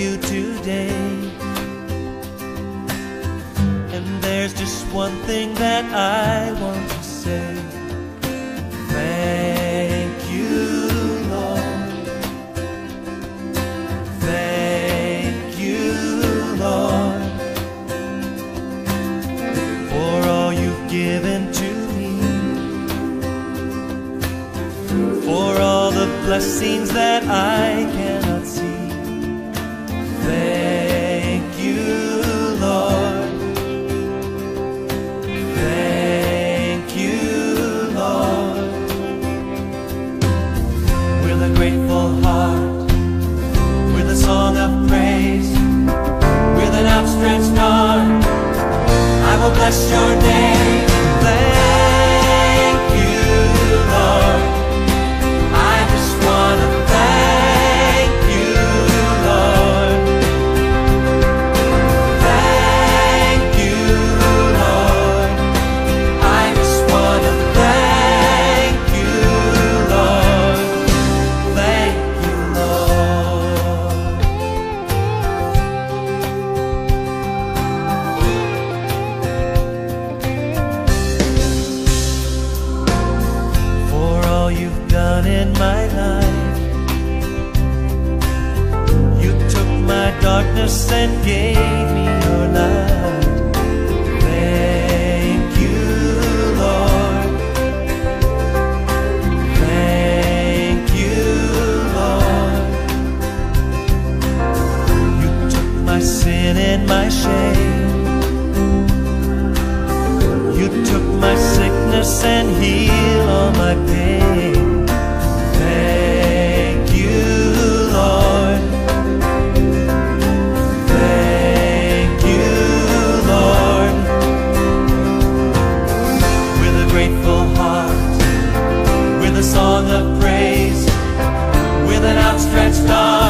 you today. And there's just one thing that I want to say. Thank you, Lord. Thank you, Lord, for all you've given to me, for all the blessings that I cannot see. Thank you, Lord. Thank you, Lord. With a grateful heart, with a song of praise, with an outstretched arm, I will bless your name. Thank you, Lord. I just want to thank you, Lord. Thank you, Lord. I just want to thank you, Lord. Thank you, Lord. For all you've done in my life, you took my darkness and gave me your light. Thank you, Lord. Thank you, Lord. You took my sin and my shame. You took my sickness and healed all my pain. Thank you, Lord. Thank you, Lord. With a grateful heart, with a song of praise, with an outstretched arm,